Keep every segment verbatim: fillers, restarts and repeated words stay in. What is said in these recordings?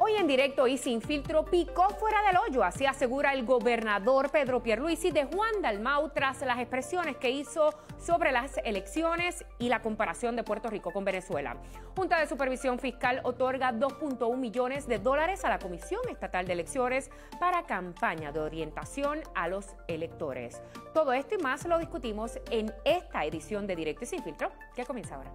Hoy en directo y sin filtro picó fuera del hoyo, así asegura el gobernador Pedro Pierluisi de Juan Dalmau tras las expresiones que hizo sobre las elecciones y la comparación de Puerto Rico con Venezuela. Junta de Supervisión Fiscal otorga dos punto uno millones de dólares a la Comisión Estatal de Elecciones para campaña de orientación a los electores. Todo esto y más lo discutimos en esta edición de Directo y sin filtro, que comienza ahora.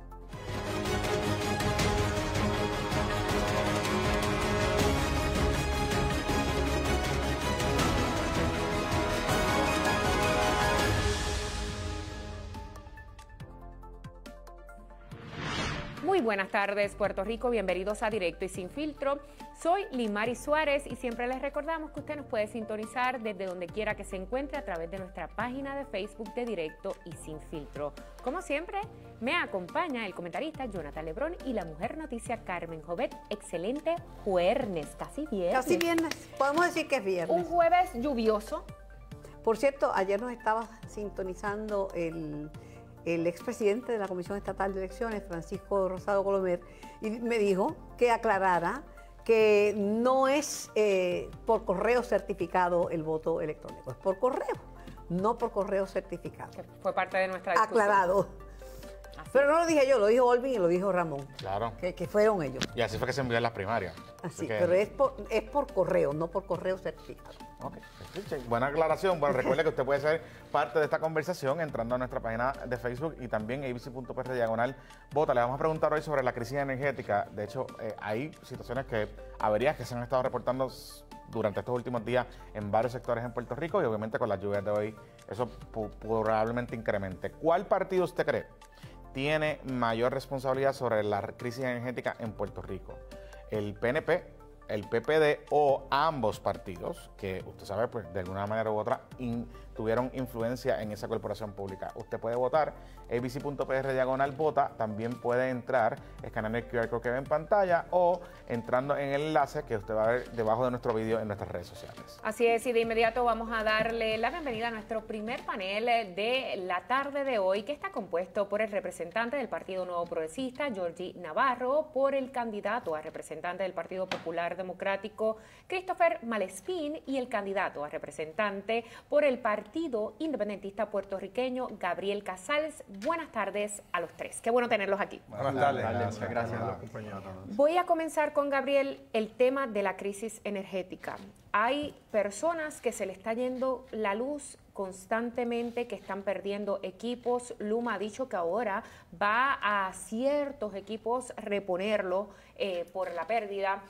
Muy buenas tardes, Puerto Rico. Bienvenidos a Directo y Sin Filtro. Soy Limari Suárez y siempre les recordamos que usted nos puede sintonizar desde donde quiera que se encuentre a través de nuestra página de Facebook de Directo y Sin Filtro. Como siempre, me acompaña el comentarista Jonathan Lebrón y la mujer noticia Carmen Jovet. Excelente jueves, casi viernes. Casi viernes, podemos decir que es viernes. Un jueves lluvioso. Por cierto, ayer nos estaba sintonizando el... el expresidente de la Comisión Estatal de Elecciones, Francisco Rosado Colomer, y me dijo que aclarara que no es eh, por correo certificado el voto electrónico, es por correo, no por correo certificado. Que fue parte de nuestra discusión. Aclarado. Así. Pero no lo dije yo, lo dijo Olvin y lo dijo Ramón. Claro. Que, que fueron ellos. Y así fue que se envió en las primarias. Así, que... pero es por, es por correo, no por correo certificado. Ok, buena aclaración. Bueno, recuerde que usted puede ser parte de esta conversación entrando a nuestra página de Facebook y también a a b c punto p r diagonal vota. Le vamos a preguntar hoy sobre la crisis energética. De hecho, eh, hay situaciones que, averías que se han estado reportando durante estos últimos días en varios sectores en Puerto Rico y obviamente con las lluvias de hoy eso probablemente incremente. ¿Cuál partido usted cree tiene mayor responsabilidad sobre la crisis energética en Puerto Rico? ¿El P N P, el P P D o ambos partidos, que usted sabe, pues de alguna manera u otra in, tuvieron influencia en esa corporación pública? Usted puede votar, a b c punto p r diagonal vota, también puede entrar, escaneando el Q R code que ve en pantalla o entrando en el enlace que usted va a ver debajo de nuestro vídeo en nuestras redes sociales. Así es, y de inmediato vamos a darle la bienvenida a nuestro primer panel de la tarde de hoy, que está compuesto por el representante del Partido Nuevo Progresista, Georgie Navarro, por el candidato a representante del Partido Popular Democrático, Christopher Malespín, y el candidato a representante por el Partido Independentista Puertorriqueño, Gabriel Casals. Buenas tardes a los tres. Qué bueno tenerlos aquí. Buenas tardes. Gracias, gracias a la compañía. Voy a comenzar con Gabriel, el tema de la crisis energética. Hay personas que se le está yendo la luz constantemente, que están perdiendo equipos. Luma ha dicho que ahora va a ciertos equipos reponerlo eh, por la pérdida.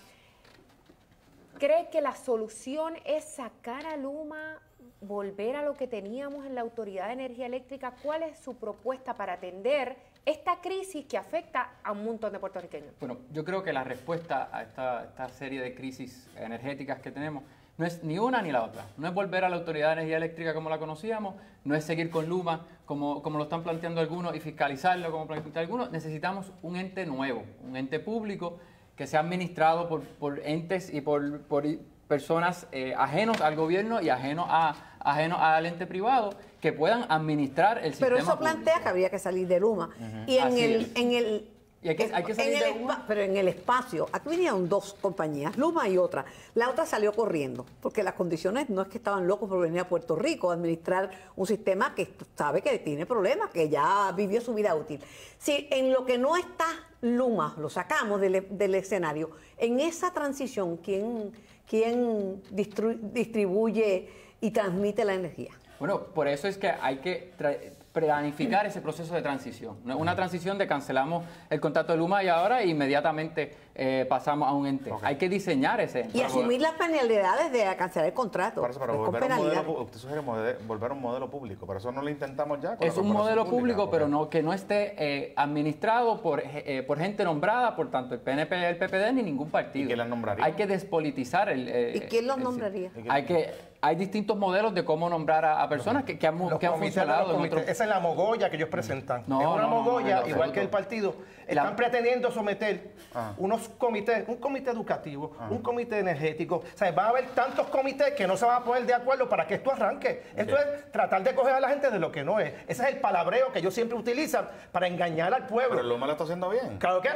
¿Cree que la solución es sacar a Luma, volver a lo que teníamos en la Autoridad de Energía Eléctrica? ¿Cuál es su propuesta para atender esta crisis que afecta a un montón de puertorriqueños? Bueno, yo creo que la respuesta a esta, esta serie de crisis energéticas que tenemos no es ni una ni la otra. No es volver a la Autoridad de Energía Eléctrica como la conocíamos, no es seguir con Luma como, como lo están planteando algunos y fiscalizarlo como plantean algunos. Necesitamos un ente nuevo, un ente público que sea administrado por, por entes y por, por personas eh, ajenos al gobierno y ajenos, a, ajenos al ente privado, que puedan administrar el sistema. Pero eso público. plantea que había que salir de Luma. Uh-huh. Y en Así el, es. en el Y hay que, hay que salir en el de Luma. Pero en el espacio, aquí vinieron dos compañías, Luma y otra. La otra salió corriendo, porque las condiciones no es que estaban locos por venir a Puerto Rico a administrar un sistema que sabe que tiene problemas, que ya vivió su vida útil. Si en lo que no está Luma, lo sacamos del, del escenario, en esa transición, ¿quién, quién distru, distribuye y transmite la energía? Bueno, por eso es que hay que planificar ese proceso de transición. ¿No? Una transición de cancelamos el contrato de Luma y ahora inmediatamente eh, pasamos a un ente. Okay. Hay que diseñar ese ente. Y asumir las penalidades de cancelar el contrato. Por eso, pero volver un modelo, usted sugiere volver a un modelo público, pero eso no lo intentamos ya. Con es un modelo pública, público, porque... pero no que no esté eh, administrado por, eh, por gente nombrada, por tanto el P N P, el P P D, ni ningún partido. ¿Y quién las nombraría? Hay que despolitizar el... Eh, ¿Y quién los el, nombraría? El, hay que... Hay distintos modelos de cómo nombrar a, a personas que, que han, que han funcionado. En otros... Esa es la mogolla que ellos presentan. No, es una no, mogolla, no, no, igual no, que el partido. Están la... pretendiendo someter ah. unos comités, un comité educativo, ah. un comité energético. O sea, va a haber tantos comités que no se van a poner de acuerdo para que esto arranque. Okay. Esto es tratar de coger a la gente de lo que no es. Ese es el palabreo que ellos siempre utilizan para engañar al pueblo. Pero Luma lo está haciendo bien. Claro que no.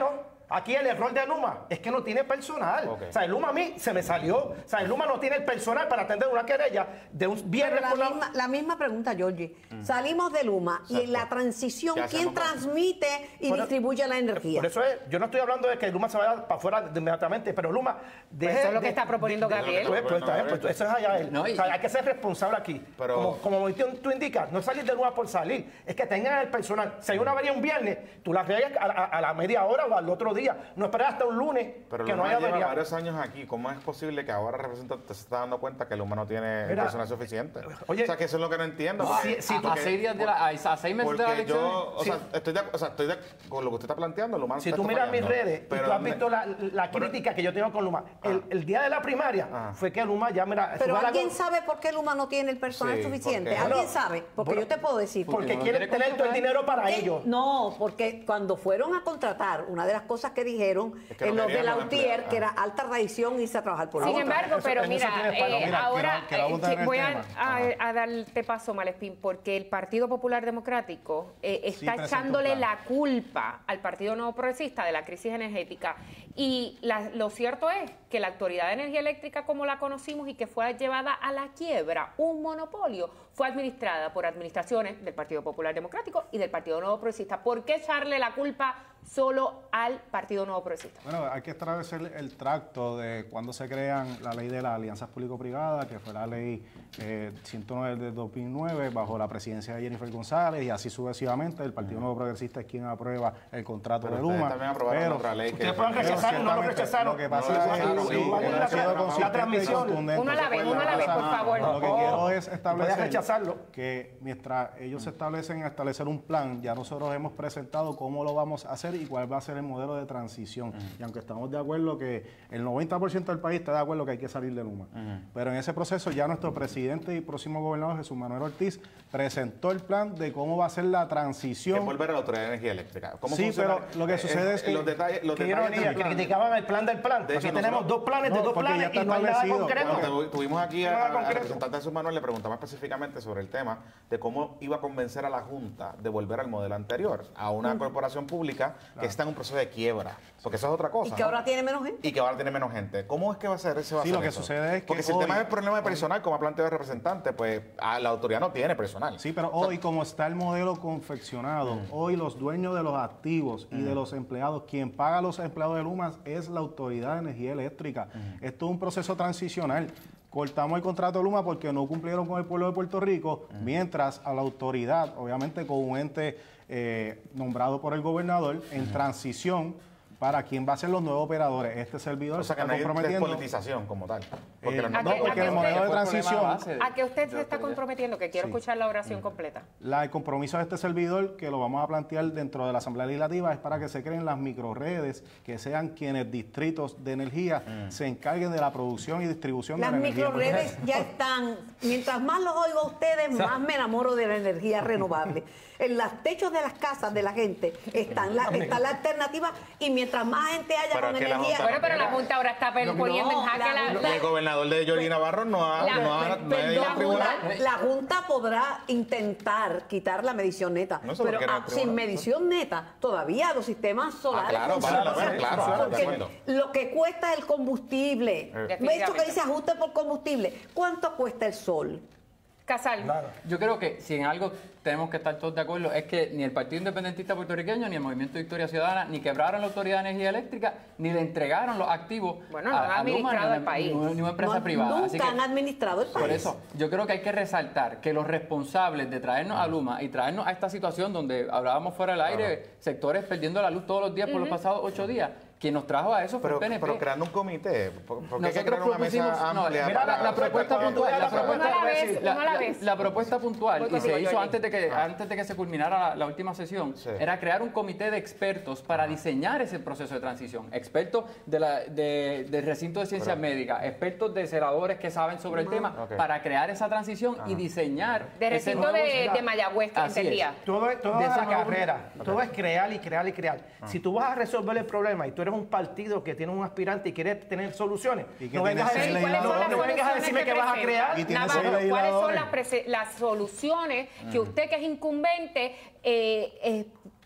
Aquí el error de Luma es que no tiene personal. Okay. O sea, el Luma a mí se me salió. O sea, el Luma no tiene el personal para atender una querella de un viernes la, por la... misma, la misma pregunta, Georgie. Mm. Salimos de Luma Exacto. y en la transición, ¿quién transmite y por distribuye eso, la energía? Por eso es, yo no estoy hablando de que Luma se vaya para afuera inmediatamente, pero Luma... Deje, pues eso es lo que de, está proponiendo de, Gabriel. Pues, pues, pues, pues, eso es allá él. No, y, o sea, hay que ser responsable aquí. Pero, como, como tú indicas, no salir de Luma por salir, es que tengan el personal. Si hay una avería un viernes, tú la riegas a, a, a la media hora o al otro día. No esperes hasta un lunes. Pero que Luma no haya lleva avería. varios años aquí. ¿Cómo es posible que ahora representante se está dando cuenta que Luma no tiene Mira, personal suficiente? Oye, o sea, que eso es lo que no entiendo. No, porque, si, si a, a seis días de la, a, a seis meses de la elección. Yo, o, sí. sea, estoy de, o sea, estoy de, con lo que usted está planteando, Luma. Si tú miras mis redes pero, y tú has visto la, la crítica pero, que yo tengo con Luma, el, el día de la primaria ah. fue que Luma ya mira. Pero alguien sabe por qué Luma no tiene el personal sí, suficiente. Porque, ¿Alguien no, sabe? Porque bueno, yo te puedo decir. Porque, porque quieren tener todo el dinero para ellos. No, porque cuando fueron a contratar, una de las cosas que dijeron es que en los de la UTIER, que era alta tradición, irse a trabajar por la Sin embargo, pero eso, mira, eh, mira, ahora que la, que la eh, voy a, a, a darte paso, Malespín, porque el Partido Popular Democrático eh, está sí, echándole la culpa al Partido Nuevo Progresista de la crisis energética. Y la, lo cierto es que la Autoridad de Energía Eléctrica, como la conocimos y que fue llevada a la quiebra, un monopolio, fue administrada por administraciones del Partido Popular Democrático y del Partido Nuevo Progresista. ¿Por qué echarle la culpa solo al Partido Nuevo Progresista? Bueno, hay que establecer el tracto de cuando se crean la ley de las alianzas público-privadas, que fue la ley eh, ciento nueve de dos mil nueve, bajo la presidencia de Jennifer González, y así sucesivamente. El Partido Nuevo Progresista es quien aprueba el contrato pero de Luma. También aprobaron pero otra ley ustedes pueden rechazarlo, no lo rechazaron. Lo que pasa es que sí, ha sido consistente y contundente. Uno a la vez, uno a la vez, por favor. Lo que quiero es establecer que mientras ellos se establecen a establecer un plan, ya nosotros hemos presentado cómo lo vamos a hacer y cuál va a ser el modelo de transición. Uh-huh. Y aunque estamos de acuerdo que el noventa por ciento del país está de acuerdo que hay que salir de Luma. Uh-huh. Pero en ese proceso ya nuestro presidente y próximo gobernador, Jesús Manuel Ortiz, presentó el plan de cómo va a ser la transición. Es volver a la Autoridad de Energía Eléctrica. ¿Cómo sí, funciona? Pero lo que sucede eh, es que... Los detalles, los qué detalles ironía, que criticaban el plan del plan. De hecho, aquí tenemos dos planes no, de dos planes y no hay nada concreto. Bueno, tuvimos aquí al representante de Jesús Manuel, le preguntamos específicamente sobre el tema de cómo iba a convencer a la Junta de volver al modelo anterior, a una uh-huh. corporación pública claro. que está en un proceso de quiebra, porque eso es otra cosa. Y que ¿no? ahora tiene menos gente. Y que ahora tiene menos gente. ¿Cómo es que va a ser ese va a Sí, ser lo que eso? sucede es que Porque si hoy, el tema es el problema de personal, como ha planteado el representante, pues a la autoridad no tiene personal. Sí, pero o sea, hoy, como está el modelo confeccionado, uh-huh. hoy los dueños de los activos y uh-huh. de los empleados, quien paga a los empleados de Luma es la Autoridad de Energía Eléctrica. Uh-huh. Esto es un proceso transicional. Cortamos el contrato de Luma porque no cumplieron con el pueblo de Puerto Rico, uh-huh. mientras a la autoridad, obviamente con un ente eh, nombrado por el gobernador, en uh-huh. transición, para quién va a ser los nuevos operadores. Este servidor o sea, se está que no comprometiendo. hay despolitización como tal. Porque eh, no, no, porque el modelo de transición... ¿A qué usted se está comprometiendo? Que quiero sí. escuchar la oración mm. completa. La, el compromiso de este servidor, que lo vamos a plantear dentro de la Asamblea Legislativa, es para que se creen las microredes, que sean quienes distritos de energía mm. se encarguen de la producción y distribución las de la energía. Las microredes ya están. Mientras más los oigo a ustedes, más me enamoro de la energía renovable. En los techos de las casas de la gente están la, está la alternativa y mientras más gente haya pero con Junta, energía... Bueno, pero la Junta ahora está no, poniendo no, en jaque la... la, la el gobernador de Georgie Navarro no ha... La, no ha, perdón, no ha ido al tribunal. La, la Junta podrá intentar quitar la medición neta, no pero a, sin medición neta todavía los sistemas solares... Ah, claro, para, para, claro, claro, de acuerdo. Lo que cuesta es el combustible. Esto que dice ajuste por combustible. ¿Cuánto cuesta el sol? Casal. Claro. Yo creo que si en algo tenemos que estar todos de acuerdo es que ni el Partido Independentista Puertorriqueño, ni el Movimiento Victoria Ciudadana, ni quebraron la Autoridad de Energía Eléctrica, ni le entregaron los activos bueno, no a, han a administrado Luma, el país. Ni, ni una empresa no, privada. Nunca Así que, han administrado el país. Por eso, yo creo que hay que resaltar que los responsables de traernos a Luma y traernos a esta situación donde hablábamos fuera del aire, uh-huh. sectores perdiendo la luz todos los días uh-huh. por los pasados ocho días, quien nos trajo a eso fue pero, el P N P. Pero creando un comité, porque hay que crear una mesa amplia. No, mira, la, la propuesta puntual, la propuesta, la, la, la propuesta puntual, y se hizo antes de que ah. antes de que se culminara la, la última sesión, sí. era crear un comité de expertos para ah. diseñar ese proceso de transición. Expertos de la, de, del recinto de ciencias pero, médicas, expertos de celadores que saben sobre el tema, okay. para crear esa transición ah. y diseñar de recinto de, de Mayagüez, que entendía. Todo, todo es la carrera, okay. todo es crear y crear y crear. Ah. Si tú vas a resolver el problema y tú eres un partido que tiene un aspirante y quiere tener soluciones, no vengas a, decir, no, no vengas a decirme que, que vas a crear. Navarro, ¿cuáles son las, las soluciones mm. que usted, que es incumbente, eh, eh,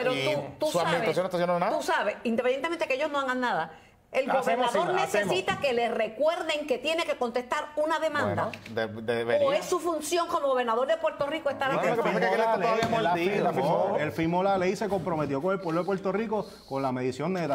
Pero y tú, tú su sabes, administración no está haciendo nada. Tú sabes, independientemente que ellos no hagan nada, el Hacemos, gobernador sí, necesita hacemos. que le recuerden que tiene que contestar una demanda. Bueno, de- debería. ¿O es su función como gobernador de Puerto Rico estar No, aquí? lo que pasa es que él está Él todavía la mordido. firmó, él firmó la ley y se comprometió con el pueblo de Puerto Rico con la medición neta.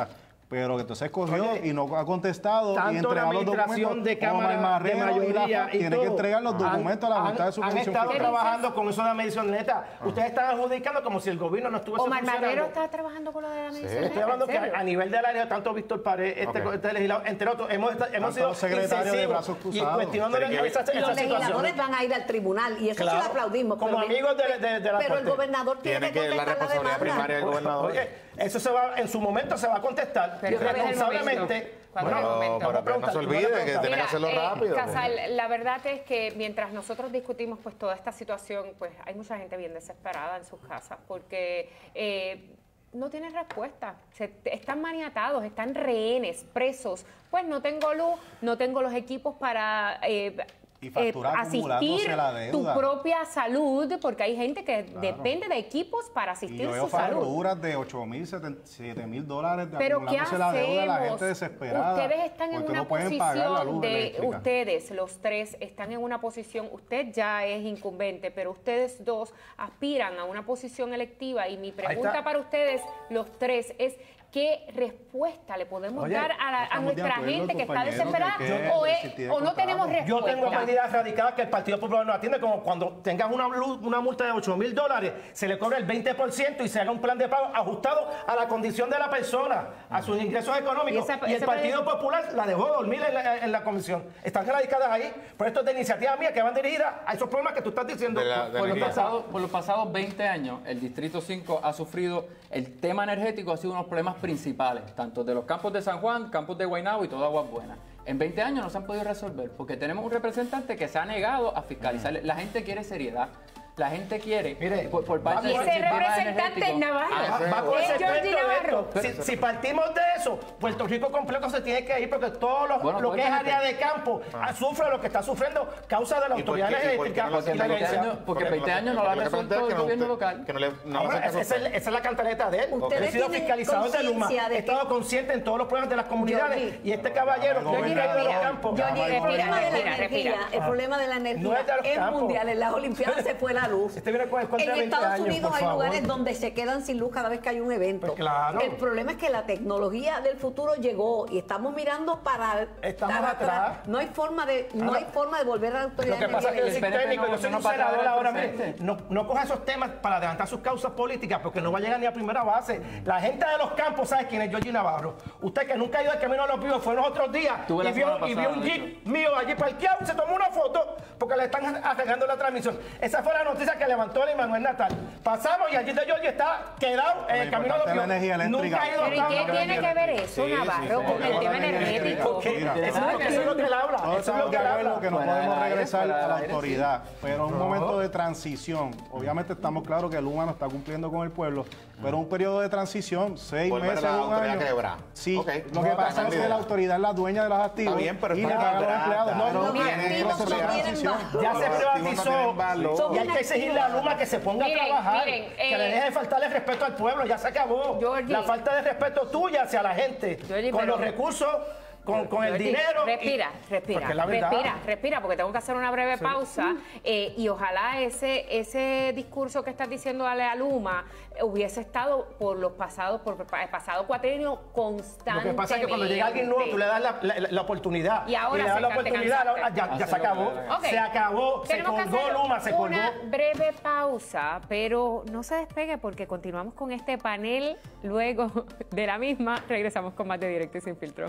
pero que entonces cogió Oye, y no ha contestado y tanto entregado la los administración documentos. de Cámara Omar Marrero de y la mayoría F A C y tiene que todo. entregar los documentos Han- a la Junta de han- Supervisión Han estado Fiscal. trabajando con eso de la medición neta. Ustedes están adjudicando como si el gobierno no estuviese Omar funcionando. Marrero está trabajando con lo de la medición. Estoy hablando que ¿en serio? a nivel del área, tanto Víctor Pared, este, Ok. este legislador, entre otros, hemos, esta- hemos Tanto sido los secretarios de incisivos brazos y cruzados. cuestionándole Pero que- esa, esa Los situación. legisladores van a ir al tribunal y eso Claro, sí lo aplaudimos. como pero- amigos de- de- de la Pero el Corte. gobernador tiene, Tiene que que la contestar la responsabilidad demanda. primaria del gobernador. Oye, eso se va, en su momento se va a contestar Pero ¿cuál es el responsablemente. momento? ¿Cuál es el Pero, momento? pero que no se olvide que tiene que hacerlo eh, rápido. Casal, la verdad es que mientras nosotros discutimos pues toda esta situación, pues hay mucha gente bien desesperada en sus casas porque eh, no tienen respuesta. Se, están maniatados, están rehenes, presos. Pues no tengo luz, no tengo los equipos para eh, Y factura acumulándose asistir la deuda. tu propia salud, porque hay gente que Claro. depende de equipos para Y asistir yo su veo salud. facturas de ocho mil, siete mil dólares de Pero ¿qué acumulándose la deuda de la hacemos? gente desesperada. Ustedes están en porque una no pueden pagar la posición luz de, eléctrica. ustedes, los tres, están en una posición, usted ya es incumbente, pero ustedes dos aspiran a una posición electiva y mi pregunta está. para ustedes, los tres, es ¿qué respuesta le podemos Oye, dar a, la- a estamos de nuestra acuerdo, gente que está compañeros, desesperada que hay que o, es- existir o no contrato. tenemos respuesta? Yo tengo medidas radicadas que el Partido Popular no atiende, como cuando tengas una, luz- una multa de ocho mil dólares, se le cobra el veinte por ciento y se haga un plan de pago ajustado a la condición de la persona, a sus ingresos económicos. Y esa- Y, el esa Partido puede- Popular la dejó dormir en la, en la comisión. Están radicadas ahí, por esto es de iniciativa mía que van dirigidas a esos problemas que tú estás diciendo. De la- de Por los, energía. pasados, por los pasados veinte años, el Distrito cinco ha sufrido, el tema energético ha sido uno de los problemas principales, tanto de los campos de San Juan, campos de Guaynabo y toda Aguas Buenas. En veinte años no se han podido resolver porque tenemos un representante que se ha negado a fiscalizar. La gente quiere seriedad. La gente quiere, Mire, por, por parte Y del ese sistema representante energético. Navarro. Va, va con Es ese Georgie experto de Navarro. esto. Si, si partimos de eso, Puerto Rico completo se tiene que ir porque todo lo, Bueno, lo que es cuéntame. área de campo ah, sufre lo que está sufriendo causa de la ¿Y por qué- autoridad y por qué eléctrica. no lo Porque y la en veinte agencia. años, porque veinte años no lo ha Lo que resuelto pregunté es el que no gobierno usted- local. Que no le, no le Ahora, hacen caso a esa, usted. es, esa es la cantaleta de él. Ustedes He sido tienen fiscalizador de Luma, conciencia de he que- estado consciente en todos los problemas de las comunidades Georgie. y este caballero que Georgie, vive en los respira. campos. Georgie, el Respira, problema de la respira, energía, respira. el problema de la energía No es de los es campos. mundial. En las Olimpiadas se fue la luz. Este viene con el contra En de veinte Estados años, Unidos por hay favor. lugares donde se quedan sin luz cada vez que hay un evento. Pues claro. El problema es que la tecnología del futuro llegó y estamos mirando para Estamos para atrás. No hay forma de no Ahora, hay forma de volver a la autoridad Lo que pasa es que yo de soy el P N P técnico, no- yo soy no un va a traer senador al ahora, mire, presente. no, no coja esos temas para adelantar sus causas políticas porque no va a llegar ni a primera base. La gente de los campos sabe quién es Georgie Navarro. Usted que nunca ha ido al Camino de los Vivos fue los otros días Tuve la y vio, semana y vio pasada, un de jeep mío allí parqueado y se tomó una foto porque le están arreglando la transmisión. Esa fue la noticia que levantó el Manuel Natal. Pasamos y allí de Georgie está quedado en el Camino de los importante Vivos. la energía eléctrica. Nunca ha ido a Pero ¿y qué Cabo. tiene que ver eso, Sí, sí, Navarro, sí, con el sí. tema Sí, energético? Porque Mira. eso, es lo que- eso es lo que él habla. Todos Eso es lo estamos que de él acuerdo habla. que no Fuera podemos del aire, regresar fuera a del la aire, autoridad, pero en un momento de transición, obviamente estamos claros que Luma no está cumpliendo con el pueblo, pero un periodo de transición, seis Volver a meses, la un autoridad año. quebrada. Sí, Ok. lo que No, pasa no, es que no. la autoridad es la dueña de los activos Está bien, pero y está le paga a los quebrada. empleados. No, pero no, Mira, en el activos proceso de no tienen transición. más. Ya se Los activos no privatizó tienen valor. Son y hay que exigirle a Luma que se ponga Miren, a trabajar, miren, que eh, le deje de faltarle respeto al pueblo, ya se acabó. Georgie. La falta de respeto tuya hacia la gente, Georgie, con pero- los recursos, con, con el Georgie, dinero. y- Respira, respira, Porque es la verdad. respira, respira, porque tengo que hacer una breve pausa eh, y ojalá ese ese discurso que estás diciendo a la Luma eh, hubiese estado por los pasados, por el pasado cuatrienio Lo constantemente. que pasa es que cuando llega alguien nuevo, tú le das la, la- la oportunidad. Y ahora le das se la ca- te oportunidad, cansaste. ya, ya se acabó. Ok. Se acabó, se Tenemos que colgó hacer Luma, se colgó. una breve pausa, pero no se despegue porque continuamos con este panel. Luego de la misma, regresamos con más de Directo y Sin Filtro.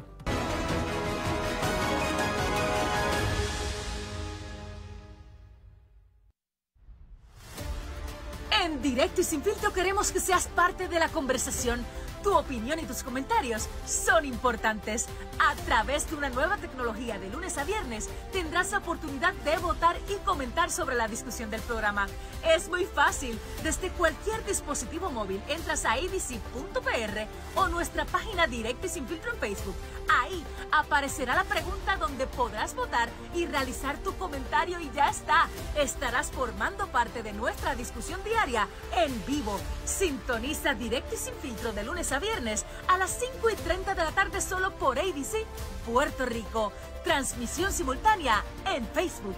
En Directo y Sin Filtro queremos que seas parte de la conversación. Tu opinión y tus comentarios son importantes. A través de una nueva tecnología de lunes a viernes tendrás la oportunidad de votar y comentar sobre la discusión del programa. Es muy fácil. Desde cualquier dispositivo móvil entras a a b c punto p r o nuestra página Directo y Sin Filtro en Facebook. Ahí aparecerá la pregunta donde podrás votar y realizar tu comentario y ya está. Estarás formando parte de nuestra discusión diaria en vivo. Sintoniza Directo y Sin Filtro de lunes a viernes a las cinco y treinta de la tarde solo por A B C Puerto Rico. Transmisión simultánea en Facebook.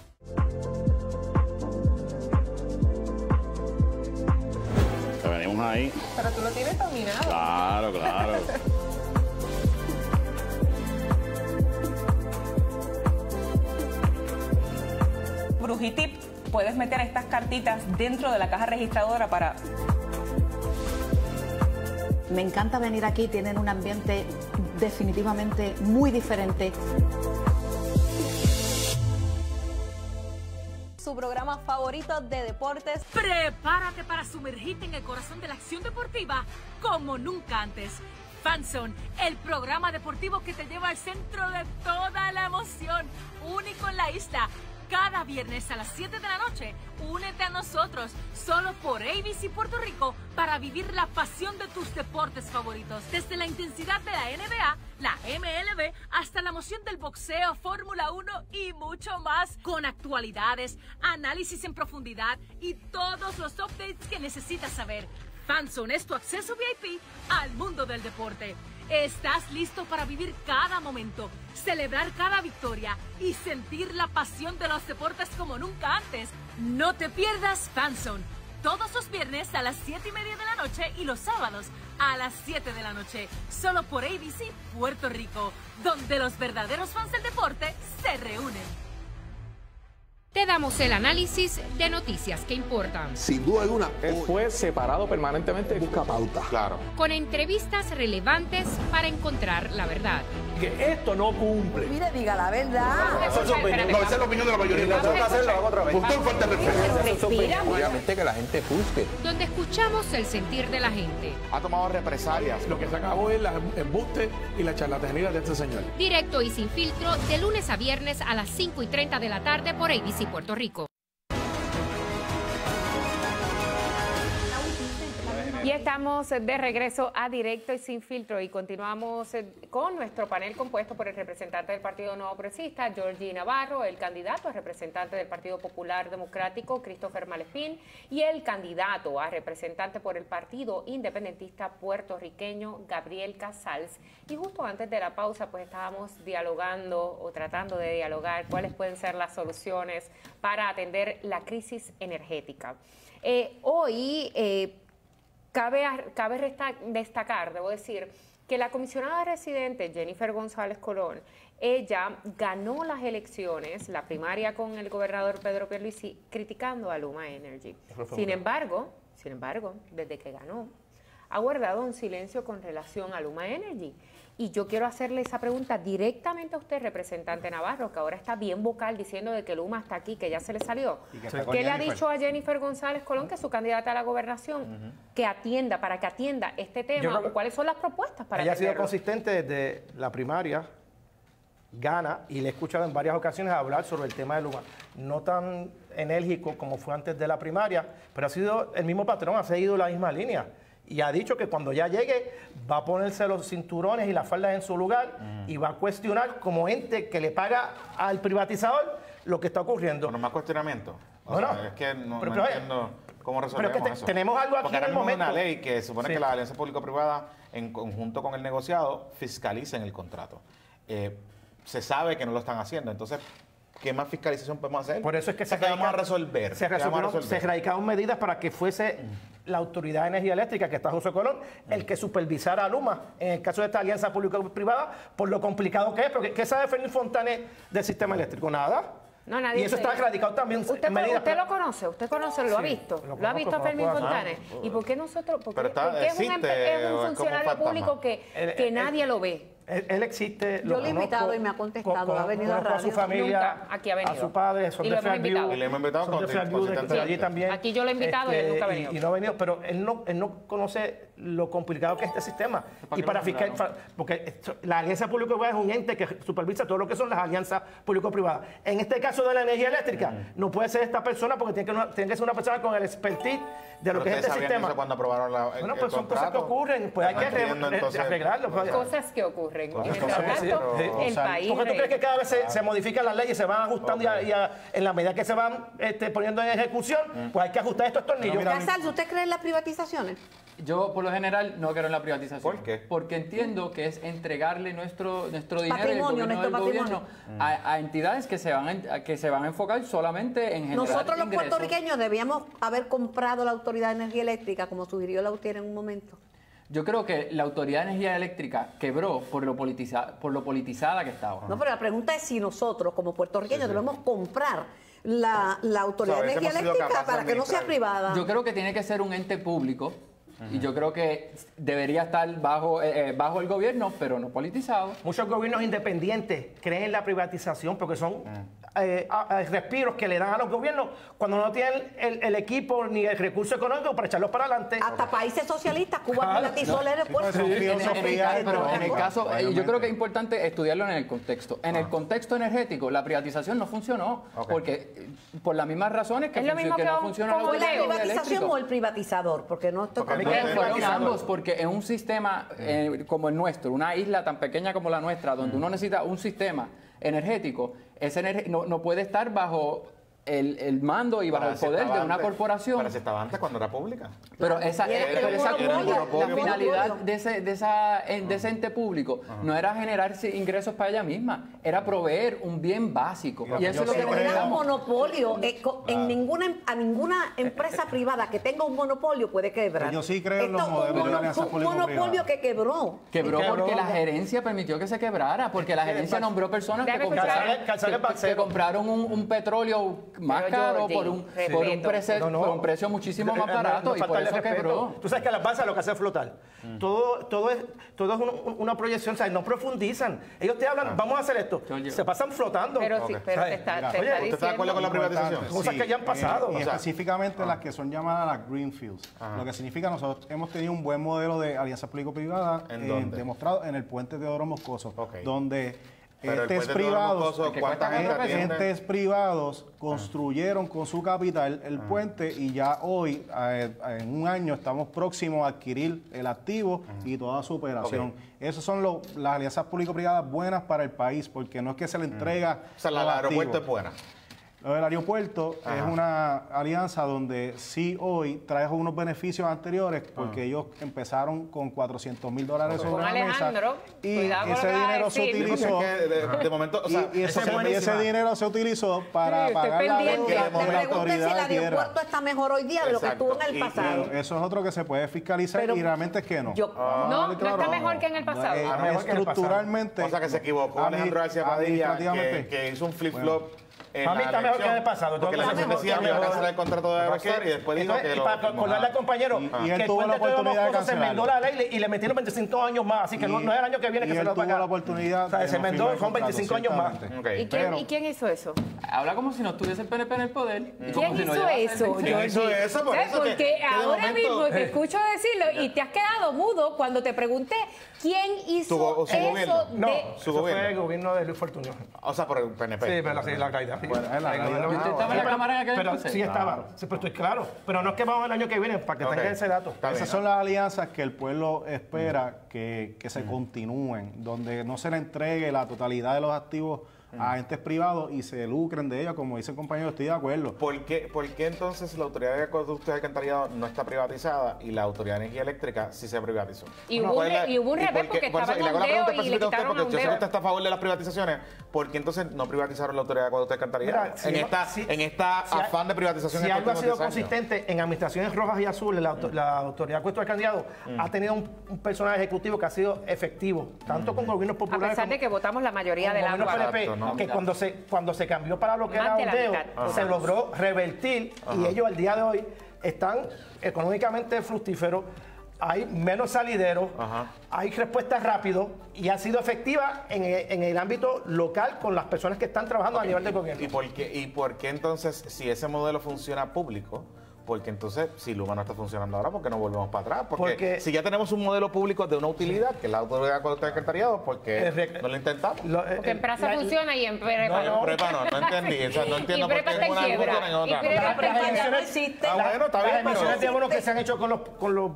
Venimos ahí ahí. Pero tú lo tienes dominado. Claro, claro. Brujitip, puedes meter estas cartitas dentro de la caja registradora para... Me encanta venir aquí, tienen un ambiente definitivamente muy diferente. Su programa favorito de deportes. Prepárate para sumergirte en el corazón de la acción deportiva como nunca antes. FanZone, el programa deportivo que te lleva al centro de toda la emoción, único en la isla. Cada viernes a las siete de la noche, únete a nosotros, solo por A B C Puerto Rico, para vivir la pasión de tus deportes favoritos. Desde la intensidad de la N B A, la M L B, hasta la emoción del boxeo, Fórmula uno y mucho más. Con actualidades, análisis en profundidad y todos los updates que necesitas saber. FanZone es tu acceso V I P al mundo del deporte. ¿Estás listo para vivir cada momento, celebrar cada victoria y sentir la pasión de los deportes como nunca antes? No te pierdas FanZone, todos los viernes a las siete y media de la noche y los sábados a las siete de la noche, solo por A B C Puerto Rico, donde los verdaderos fans del deporte se reúnen. Te damos el análisis de noticias que importan. Sin duda alguna, él fue separado permanentemente. Busca pauta. Claro. Con entrevistas relevantes para encontrar la verdad. Que esto no cumple. Mire, diga la verdad. Esa es su opinión. No, esa es la opinión de la mayoría. No tengo que hacerlo otra vez. Usted falta de respeto. Obviamente que la gente juzgue. Donde escuchamos el sentir de la gente. Ha tomado represalias. Lo que se acabó es la embuste y la charlatanería de este señor. Directo y sin filtro, de lunes a viernes a las cinco y treinta de la tarde por A B C Puerto Rico. Y estamos de regreso a Directo y Sin Filtro y continuamos con nuestro panel compuesto por el representante del Partido Nuevo Progresista, Georgie Navarro, el candidato a representante del Partido Popular Democrático, Christopher Malespín, y el candidato a representante por el Partido Independentista Puertorriqueño, Gabriel Casals. Y justo antes de la pausa, pues estábamos dialogando o tratando de dialogar cuáles pueden ser las soluciones para atender la crisis energética. Eh, hoy... Eh, Cabe, cabe resta, destacar, debo decir, que la comisionada residente Jennifer González Colón, ella ganó las elecciones, la primaria con el gobernador Pedro Pierluisi, criticando a Luma Energy. Sin embargo, sin embargo, desde que ganó, ha guardado un silencio con relación a Luma Energy. Y yo quiero hacerle esa pregunta directamente a usted, representante Navarro, que ahora está bien vocal diciendo de que Luma está aquí, que ya se le salió. Que ¿Qué le ha dicho a Jennifer González Colón, que es su candidata a la gobernación, uh-huh. que atienda, para que atienda este tema? O ¿cuáles son las propuestas para ella atenderlo? Ha sido consistente desde la primaria, gana, y le he escuchado en varias ocasiones hablar sobre el tema de Luma. No tan enérgico como fue antes de la primaria, pero ha sido el mismo patrón, ha seguido la misma línea. Y ha dicho que cuando ya llegue va a ponerse los cinturones y las faldas en su lugar uh-huh. y va a cuestionar como ente que le paga al privatizador lo que está ocurriendo. Bueno, más cuestionamiento. O bueno, sea, es que no, pero, no pero, entiendo cómo resolvemos pero que te, eso. Tenemos algo aquí Porque en el ahora mismo momento. hay una ley que supone sí. que la alianza público-privada, en conjunto con el negociado, fiscalicen el contrato. Eh, se sabe que no lo están haciendo, entonces... ¿Qué más fiscalización podemos hacer? Por eso es que se, o sea, vamos a resolver. Se, resolvieron, se radicaron medidas para que fuese la Autoridad de Energía Eléctrica, que está José Colón, el que supervisara a Luma, en el caso de esta alianza público-privada, por lo complicado que es. Porque ¿qué sabe Fermín Fontané del sistema eléctrico? Nada. No, nadie y eso está radicado también usted, en medidas. ¿Usted lo conoce? ¿Usted conoce? ¿Lo sí, ha visto? ¿Lo, ¿Lo ha visto a Fermín Fontané? ¿Y por qué nosotros? Porque, Pero está, porque existe, es, un, es un funcionario público que, el, que el, nadie el, lo ve. Él, él existe, yo lo he invitado y me ha contestado, con, ha venido a radio. A su familia, nunca, aquí ha venido. A su padre, son y de Fairview. Y le hemos invitado son de Fairview, de, de allí también. Aquí yo lo he invitado este, y él nunca ha venido. Y, y no ha venido, pero él no, él no conoce lo complicado que es este sistema. Y para fiscal, porque esto, la alianza público-privada es un ente que supervisa todo lo que son las alianzas público-privadas. En este caso de la energía eléctrica, mm. no puede ser esta persona porque tiene que, tiene que ser una persona con el expertise de lo que es este sistema. Cuando aprobaron la, el, bueno, pues el son contrato, cosas que ocurren, pues hay que re, entonces, arreglarlo. Pues, cosas que ocurren. Cosas, cosas, cosas, sí, pero, el país. ¿Por qué tú crees que cada vez se, se modifican las leyes, se van ajustando okay. y, a, y a, en la medida que se van este, poniendo en ejecución, mm. pues hay que ajustar estos tornillos? Casals, ¿usted cree en las privatizaciones? Yo, por lo general, no creo en la privatización. ¿Por qué? Porque entiendo que es entregarle nuestro, nuestro dinero Patrimonio, y el nuestro gobierno, del patrimonio. gobierno a, a entidades que se, van a, que se van a enfocar solamente en generar Nosotros los ingresos. puertorriqueños debíamos haber comprado la Autoridad de Energía Eléctrica, como sugirió la U T I E R en un momento. Yo creo que la Autoridad de Energía Eléctrica quebró por lo, politiza, por lo politizada que estaba. No, pero la pregunta es si nosotros, como puertorriqueños, sí, sí. debemos comprar la, la Autoridad o sea, de Energía Eléctrica para que no sea privada. Yo creo que tiene que ser un ente público. Uh-huh. Y yo creo que debería estar bajo, eh, bajo el gobierno, pero no politizado. Muchos gobiernos independientes creen en la privatización porque son uh-huh. eh, a, a respiros que le dan a los gobiernos cuando no tienen el, el equipo ni el recurso económico para echarlos para adelante. Hasta países socialistas, Cuba privatizó el aeropuerto. Pero en el caso, eh, yo creo que es importante estudiarlo en el contexto. En el contexto energético, la privatización no funcionó, okay. porque eh, por las mismas razones que, es lo func- mismo que, que no funciona la privatización eléctrico. o el privatizador, porque no estoy porque fueron ambos, porque en un sistema eh, como el nuestro, una isla tan pequeña como la nuestra, donde uno necesita un sistema energético, ese energ- no, no puede estar bajo el, el mando y bajo Para el poder de una antes, corporación. Pero si estaba antes cuando era pública. Pero esa, Era, eh, pero era esa monopolio, la finalidad monopolio. de ese, de, esa, de ese ente público uh-huh. no era generar ingresos para ella misma, era proveer un bien básico. Y, y eso es lo que pero era un necesitamos. monopolio. Eh, co- claro. en ninguna, a ninguna empresa privada que tenga un monopolio puede quebrar. Yo sí creo en los Esto, modelos un de la mono- alianza un público-privada. monopolio que quebró. Quebró Quebró. porque la gerencia permitió que se quebrara, porque la gerencia nombró personas que Déjame compraron, escuchar. que, que compraron un, un petróleo más Pero, caro Jordi, por un, respeto. por un, prece- No, no. por un precio muchísimo más Eh, eh, barato no y por faltarle eso respeto. quebró. Tú sabes que las bases lo que hace es flotar. Mm. Todo, todo es, todo es un- una proyección, o sea, no profundizan. Ellos te hablan, ah. vamos a hacer esto. Yo, Se pasan flotando. Pero sí, Ok. pero te ¿Sabes? está, Mira, te oye, está ¿usted está de acuerdo con la diciendo... privatización? Cosas que ya han pasado. Y, y O sea, específicamente las que son llamadas las greenfields. Ajá. Lo que significa nosotros hemos tenido un buen modelo de alianza público-privada ¿En eh, dónde? demostrado en el puente Teodoro Moscoso, Ok. donde Pero el entes puente Teodoro privados, Moscoso, que ¿cuánta cuesta gente cuatro pesos. atiende? entes privados construyeron con su capital el puente y ya hoy, eh, en un año, estamos próximos a adquirir el activo y toda su operación. Ok. Esas son lo- las alianzas público-privadas buenas para el país, porque no es que se le entrega O sea, la, los el aeropuerto activos. es buena. Lo del aeropuerto Ajá. es una alianza donde sí hoy trae unos beneficios anteriores porque ellos empezaron con cuatrocientos mil dólares Con sobre la mesa Alejandro, y cuidado con lo ese que vas a dinero se decir. utilizó Porque es que de, de momento, o sea, y, y ese, ese es y buenísima. ese dinero se utilizó para Sí, estoy pagar la pendiente. deuda de de la Te pregunté si autoridad el de tierra. aeropuerto está mejor hoy día de lo que Exacto. estuvo en el Y- pasado. Pero eso es otro que se puede fiscalizar Pero y realmente es que no. yo- Vamos a No, darle no claro. está mejor que en el pasado. Eh, Ah, mejor que en el pasado. estructuralmente. O sea, que se equivocó admi- Alejandro García Padilla, que, administrativamente. que hizo un flip-flop. Bueno. en Para mí la está mejor elección, que en el pasado. Porque la Está elección mejor decía que que iba a mejor. cancelar el contrato de Aerostar y después dijo Entonces, que y lo... para recordarle al compañero Y- y que él el tuvo la puente Teodoro oportunidad de Moscoso se enmendó la cancelarlo. ley y le metieron veinticinco años más, así que no, Y- no es el año que viene que y se él lo va a tuvo pagar. la oportunidad O sea, de se no enmendó, firmar son contrato, veinticinco años más. ciertamente. Ok. ¿Y quién, Pero- ¿Y quién hizo eso? Habla como si no estuviese el P N P en el poder. y como ¿Quién si no hizo llevase eso? ¿Quién Jordi? hizo eso? Por ¿Sabes? eso que- Porque que de ahora momento- mismo te escucho decirlo y te has quedado mudo cuando te pregunté quién hizo Su go- su eso gobierno. No, de... Su eso fue gobierno. el gobierno de Luis Fortunio. O sea, por el P N P. Sí, pero la, sí, la caída. Bueno, es la caída. Pero- ¿Usted estaba en la pero- cámara en aquel pero entonces? sí estaba. Sí, pero estoy claro. Pero no es que vamos el año que viene, para que Ok. tengan ese dato. Está bien. Esas son las alianzas que el pueblo espera que, que se continúen, donde no se le entregue la totalidad de los activos a entes privados y se lucren de ellos, como dice el compañero, estoy de acuerdo. ¿Por qué, por qué entonces la Autoridad de Acueductos y Alcantarillado no está privatizada y la Autoridad de Energía Eléctrica sí se privatizó? Y hubo ¿Cuál un es la- re- y hubo un y por revés qué- porque por eso- estaba y le hago la en Ondeo pregunta y le específica a usted, quitaron porque a yo sé que Ondeo. usted está a favor de las privatizaciones. ¿Por qué entonces no privatizaron la Autoridad de Acueductos y Alcantarillado? Mira, si en, no- esta, si- en esta si ha- afán de privatización Si en algo ha estos sido últimos diez años. consistente en administraciones rojas y azules, la, auto- la autoridad de puesto de candidato ha tenido un, un personal ejecutivo que ha sido efectivo, tanto con gobiernos A populares pesar como de que votamos la mayoría con del gobiernos agua. P N P, Exacto, ¿no? que cuando se, cuando se cambió para lo que Más era de la Ondeo, mitad. se logró revertir y ellos al día de hoy están económicamente fructíferos. Hay menos salideros, Ajá. hay respuestas rápido y ha sido efectiva en el, en el ámbito local con las personas que están trabajando a nivel del gobierno. ¿Y por, qué, ¿Y por qué entonces, si ese modelo funciona público, porque entonces, si Luma no está funcionando ahora, ¿por qué no volvemos para atrás? Porque, Porque- si ya tenemos un modelo público de una utilidad, que es la Autoridad de Acueductos y Alcantarillado, ¿por qué El rec- no lo intentamos? Lo- Porque en eh, Praza la- funciona y en Prepa No, no. en prepa no, no entendí. O sea, no entiendo Y por prepa qué está en en una quiebra. funcionan en otra. Y prepa Las está en quiebra. emisiones- existe. Ah, bueno, está las bien, emisiones pero- de bonos que se han hecho con los, con los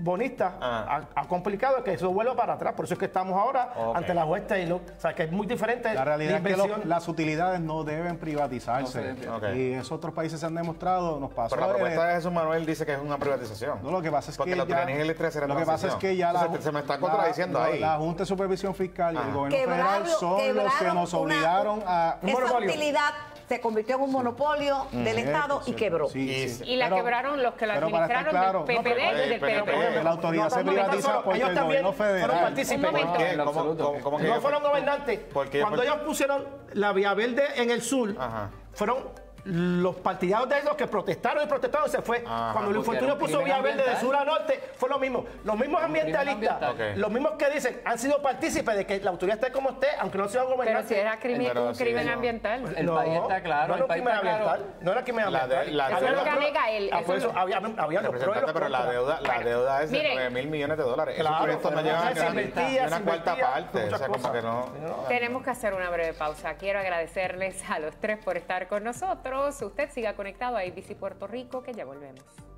bonistas ha, ha complicado que eso vuelva para atrás. Por eso es que estamos ahora okay. ante la juez Taylor. O sea, que es muy diferente. La realidad es que lo, las utilidades no deben privatizarse. No okay. Y esos otros países se han demostrado, nos pasó. Pero la propuesta de Jesús Manuel dice que es una privatización. No, lo que pasa es Porque que la ya, lo que pasa es que ya la, se me está contradiciendo la, ahí. La Junta de Supervisión Fiscal Ajá. y el gobierno Quebraron, federal son los que nos obligaron una, a... Esa utilidad se convirtió en un monopolio mm, del Estado y quebró. Sí, sí. Y la pero, quebraron los que la administraron claro, del P P D no, y del P P D. La autoridad no, se privatiza porque ellos el también gobierno federal... fueron partícipes. ¿Por qué? ¿Cómo, cómo, cómo que no fueron gobernantes. Cuando ellos pusieron la Vía Verde en el sur, Ajá. fueron... los partidarios de esos que protestaron y protestaron se fue. Ajá, cuando Luis Fortuño puso Vía Verde de sur a norte, fue lo mismo. Los mismos ambientalistas, okay. los mismos que dicen, han sido partícipes de que la autoridad esté como esté, aunque no sea un gobernante. Pero si era crimen, pero un crimen sí, ambiental. El no, país está claro. No era un crimen ambiental. Claro. No era crimen ambiental. Eso es lo que alega él. Ah, por eso había, había los pros y los pero la deuda, la deuda es de nueve mil millones de dólares. Esos proyectos no llegan a una cuarta parte. O sea, como que no. Tenemos que hacer una breve pausa. Quiero agradecerles a los tres por estar con nosotros. Usted siga conectado a A B C Puerto Rico, que ya volvemos.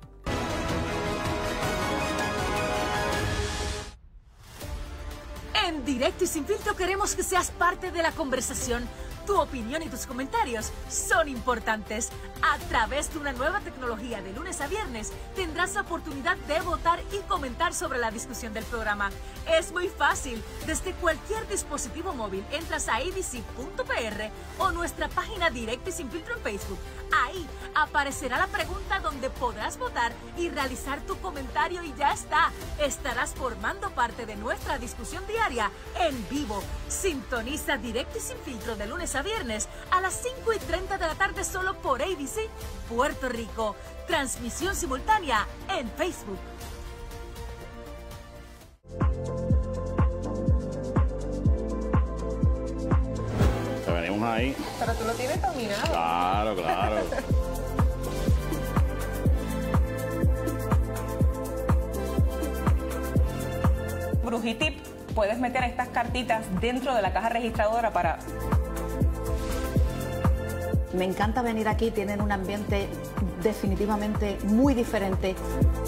En Directo y Sin Filtro queremos que seas parte de la conversación. Tu opinión y tus comentarios son importantes. A través de una nueva tecnología de lunes a viernes, tendrás la oportunidad de votar y comentar sobre la discusión del programa. Es muy fácil. Desde cualquier dispositivo móvil, entras a A B C punto P R o nuestra página Directo y Sin Filtro en Facebook. Ahí aparecerá la pregunta donde podrás votar y realizar tu comentario y ya está. Estarás formando parte de nuestra discusión diaria en vivo. Sintoniza Directo y Sin Filtro de lunes a viernes a las cinco y treinta de la tarde solo por A B C Puerto Rico. Transmisión simultánea en Facebook. Te venimos ahí. Pero tú lo tienes dominado. Claro, claro. Brujitip, puedes meter estas cartitas dentro de la caja registradora para... Me encanta venir aquí, tienen un ambiente definitivamente muy diferente.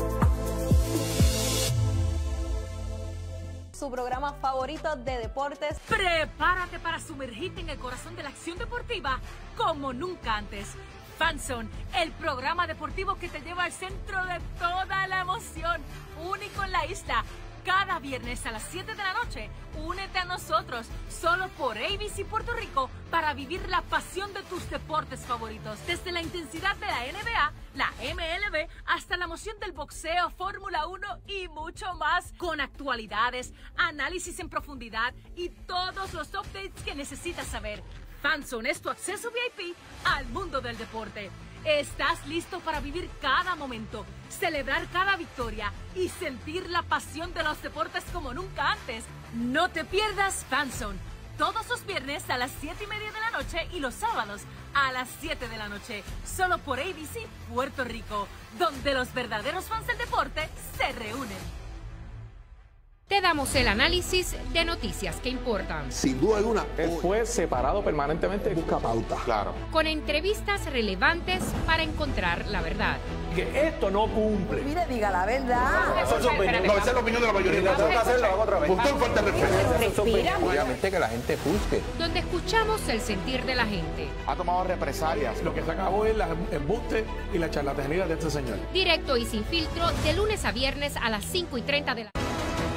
Su programa favorito de deportes. Prepárate para sumergirte en el corazón de la acción deportiva como nunca antes. FanZone, el programa deportivo que te lleva al centro de toda la emoción, único en la isla. Cada viernes a las siete de la noche, únete a nosotros, solo por A B C Puerto Rico, para vivir la pasión de tus deportes favoritos. Desde la intensidad de la N B A, la M L B, hasta la emoción del boxeo, Fórmula uno y mucho más. Con actualidades, análisis en profundidad y todos los updates que necesitas saber. FanZone es tu acceso V I P al mundo del deporte. ¿Estás listo para vivir cada momento, celebrar cada victoria y sentir la pasión de los deportes como nunca antes? No te pierdas FanZone, todos los viernes a las siete y media de la noche y los sábados a las siete de la noche, solo por A B C Puerto Rico, donde los verdaderos fans del deporte se reúnen. Te damos el análisis de noticias que importan. Sin duda alguna, él fue separado permanentemente. Busca pauta. Claro. Con entrevistas relevantes para encontrar la verdad. Que esto no cumple. Mire, diga la verdad. Esa es su opinión. No, esa es la opinión de la mayoría. No tengo que hacerlo, hago otra vez. Usted falta de respeto. Respira. Obviamente que la gente juzgue. Donde escuchamos el sentir de la gente. Ha tomado represalias. Lo que se acabó es la embuste y la charlatanería de este señor. Directo y Sin Filtro, de lunes a viernes a las cinco y treinta de la tarde.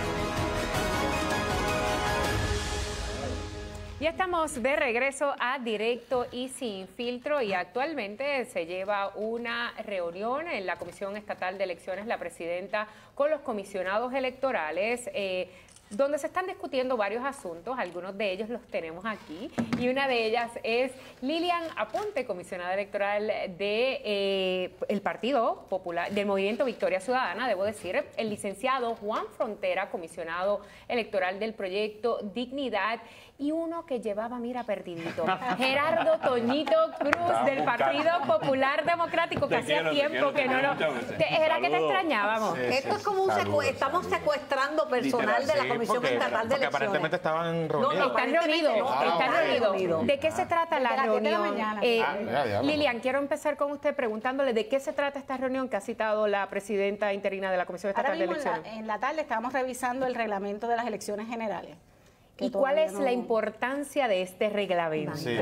Ya estamos de regreso a Directo y Sin Filtro y actualmente se lleva una reunión en la Comisión Estatal de Elecciones, la presidenta con los comisionados electorales, eh, donde se están discutiendo varios asuntos, algunos de ellos los tenemos aquí, y una de ellas es Lilian Aponte, comisionada electoral de eh, el Partido Popular, del Movimiento Victoria Ciudadana, debo decir, el licenciado Juan Frontera, comisionado electoral del proyecto Dignidad, y uno que llevaba, mira, perdidito. Gerardo Toñito Cruz, del Partido Popular Democrático, que hacía tiempo que no lo... Era que te extrañábamos. Sí, Esto es como un secu estamos secuestrando personal de la Comisión Estatal de Elecciones. Aparentemente estaban reunidos. No, están reunidos, no, están no, reunidos. ¿De qué se trata la reunión? Eh, Ah, ya, ya, Lilian, quiero empezar con usted preguntándole de qué se trata esta reunión que ha citado la presidenta interina de la Comisión Estatal de Ahora mismo Elecciones. en la, en la tarde estábamos revisando el reglamento de las elecciones generales. ¿Y cuál es no... la importancia de este reglamento? Sí.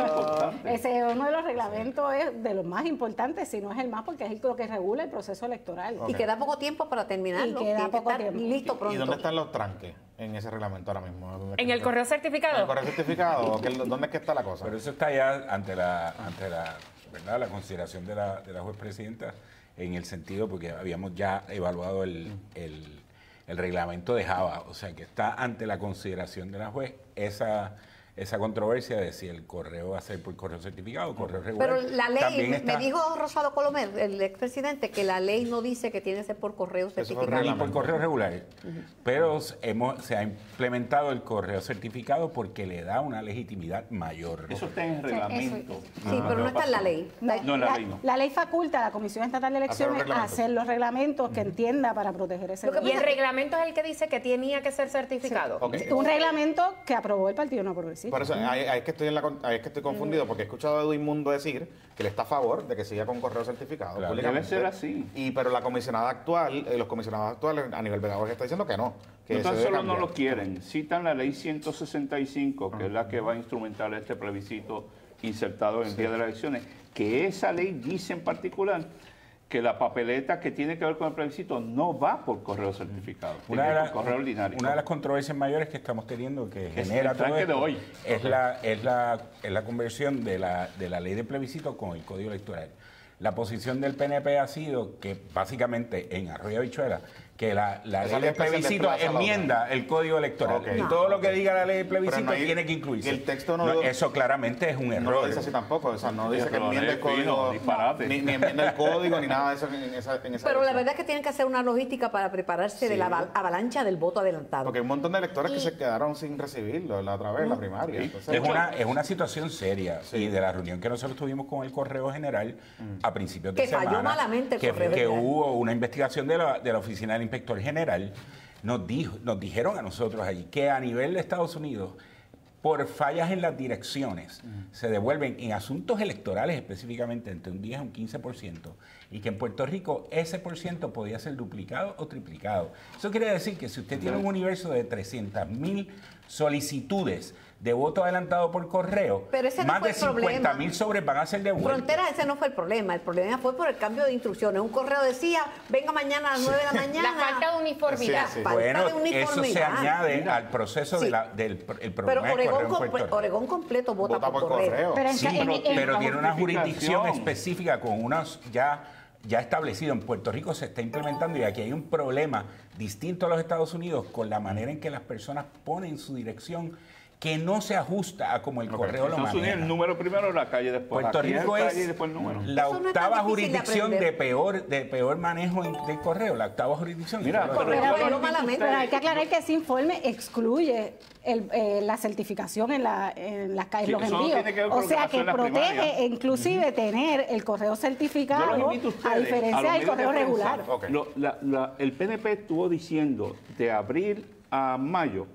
Ese es uno de los reglamentos, es de los más importantes, si no es el más, porque es lo que regula el proceso electoral. Okay. Y queda poco tiempo para terminarlo. Y queda poco tiempo. Listo pronto. ¿Y dónde están los tranques en ese reglamento ahora mismo? ¿En el correo certificado? ¿En el correo certificado? ¿Dónde es que está la cosa? Pero eso está ya ante la, ante la, ¿verdad? la consideración de la, de la juez presidenta, en el sentido, porque habíamos ya evaluado el... el el reglamento de Java, o sea que está ante la consideración de la juez esa, esa controversia de si el correo va a ser por correo certificado o correo regular. Pero la ley, me, está, me dijo Rosado Colomer, el expresidente, que la ley no dice que tiene que ser por correo certificado. Y por correo regular. Uh-huh. Pero hemos, se ha implementado el correo certificado porque le da una legitimidad mayor. Eso está en el reglamento. Sí, sí no, pero no, no está en la ley. No, no, la, la ley no. La ley faculta a la Comisión Estatal de Elecciones a hacer los reglamentos que entienda para proteger ese reglamento. Y el reglamento es el que dice que tenía que ser certificado. Sí. Okay. Un reglamento que aprobó el Partido No Progresista. Por eso, hay, hay que estoy en la, ahí es que estoy confundido, porque he escuchado a Edwin Mundo decir que él está a favor de que siga con correo certificado. Claro, debe ser así. Y, pero la comisionada actual, eh, los comisionados actuales a nivel pedagógico está diciendo que no. Que no tan solo cambiar. No lo quieren, citan la ley ciento sesenta y cinco, que uh-huh. es la que va a instrumentar este plebiscito insertado en sí. día de las elecciones, que esa ley dice en particular que la papeleta que tiene que ver con el plebiscito no va por correo certificado, una de, la, por correo ordinario. Una de las controversias mayores que estamos teniendo, que es genera todo esto, de hoy. Es, okay. la, es, la, es la conversión de la, de la ley de plebiscito con el Código Electoral. La posición del P N P ha sido que básicamente en Arroyo Habichuela, que la, la ley de plebiscito enmienda el Código Electoral. Okay. Y todo lo que diga la ley de plebiscito no hay, tiene que incluirse. El texto no, no eso claramente es un error. No lo dice así tampoco, o sea, no dice que enmienda el código, ni, ni enmienda el código, ni nada de eso en esa, en esa Pero versión. La verdad es que tienen que hacer una logística para prepararse sí. de la avalancha del voto adelantado. Porque hay un montón de electores y... que se quedaron sin recibirlo la otra vez, mm. la primaria. Sí. Entonces, es, una, es una situación seria. Sí. Y de la reunión que nosotros tuvimos con el Correo General mm. a principios de que semana, falló malamente el que, Correo que General. hubo una investigación de la, de la Oficina del Inspector General. Nos, dijo, nos dijeron a nosotros allí que a nivel de Estados Unidos, por fallas en las direcciones, uh-huh. se devuelven en asuntos electorales específicamente entre un diez y un quince por ciento, y que en Puerto Rico ese por ciento podía ser duplicado o triplicado. Eso quiere decir que si usted tiene un universo de trescientas mil solicitudes de voto adelantado por correo, pero ese no más fue de cincuenta mil sobres van a ser devueltos. Frontera, ese no fue el problema. El problema fue por el cambio de instrucciones. Un correo decía, venga mañana a las nueve de la mañana. La falta de uniformidad. Sí, sí. Bueno, de uniformidad. Eso se añade Mira. al proceso sí. de la, del el problema pero Oregón, de correo comple Oregón completo vota, vota por, por correo. correo. Pero, sí, en, en, pero en tiene una jurisdicción específica con unos ya... ya establecido. En Puerto Rico se está implementando y aquí hay un problema distinto a los Estados Unidos con la manera en que las personas ponen su dirección que no se ajusta a como el okay. correo lo maneja. El número primero, la calle después. Puerto Rico es, es el número. la Eso octava no jurisdicción de, de peor de peor manejo del correo, la octava jurisdicción. Mira, pero, pero, pero, pero, pero hay que aclarar que ese informe excluye el, eh, la certificación en, la, en las calles, sí, los envíos. O sea que protege inclusive uh-huh. tener el correo certificado a diferencia del correo de regular. Okay. Lo, la, la, el P N P estuvo diciendo de abril a mayo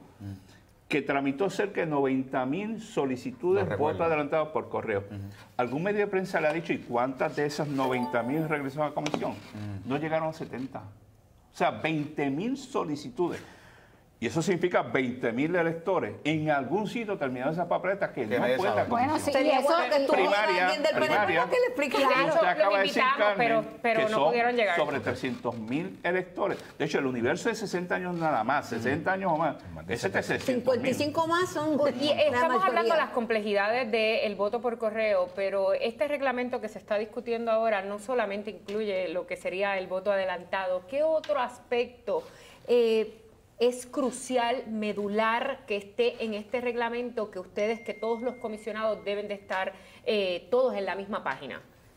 que tramitó cerca de noventa mil solicitudes de voto adelantado por correo. Uh-huh. Algún medio de prensa le ha dicho, ¿y cuántas de esas noventa mil regresaron a comisión? Uh-huh. No llegaron a setenta. O sea, veinte mil solicitudes. Y eso significa veinte mil electores. En algún sitio terminaron esas papeletas que no pueden la Bueno, sí, y eso que tú primaria, del primaria, que le explique claro, usted acaba de decir, Carmen, pero, pero que no pudieron llegar. Sobre trescientos mil electores. De hecho, el universo de sesenta años nada más, sesenta años o más. Ese es de cincuenta y cinco más son... Y estamos hablando de las complejidades del voto por correo, pero este reglamento que se está discutiendo ahora no solamente incluye lo que sería el voto adelantado. ¿Qué otro aspecto eh, es crucial, medular, que esté en este reglamento, que ustedes, que todos los comisionados deben de estar eh, todos en la misma página?